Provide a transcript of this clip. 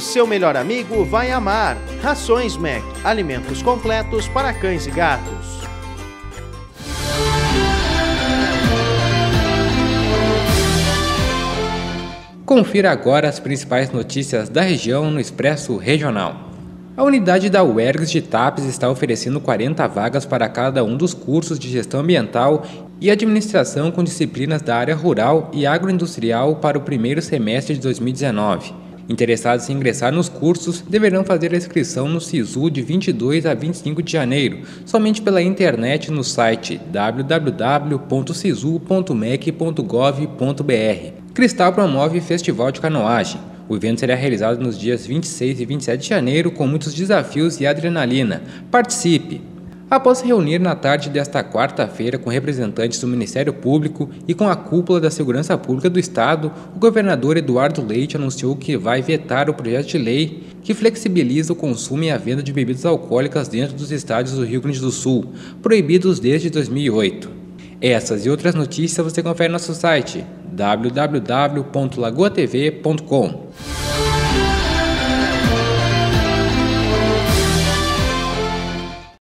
seu melhor amigo vai amar. Rações Mac, alimentos completos para cães e gatos. Confira agora as principais notícias da região no Expresso Regional. A unidade da UERGS de Tapes está oferecendo 40 vagas para cada um dos cursos de Gestão Ambiental e Administração com disciplinas da área rural e agroindustrial para o primeiro semestre de 2019. Interessados em ingressar nos cursos deverão fazer a inscrição no SISU de 22 a 25 de janeiro, somente pela internet no site www.sisu.mec.gov.br. Cristal promove Festival de Canoagem. O evento será realizado nos dias 26 e 27 de janeiro com muitos desafios e adrenalina. Participe! Após se reunir na tarde desta quarta-feira com representantes do Ministério Público e com a cúpula da Segurança Pública do Estado, o governador Eduardo Leite anunciou que vai vetar o projeto de lei que flexibiliza o consumo e a venda de bebidas alcoólicas dentro dos estádios do Rio Grande do Sul, proibidos desde 2008. Essas e outras notícias você confere no nosso site www.lagoatv.com.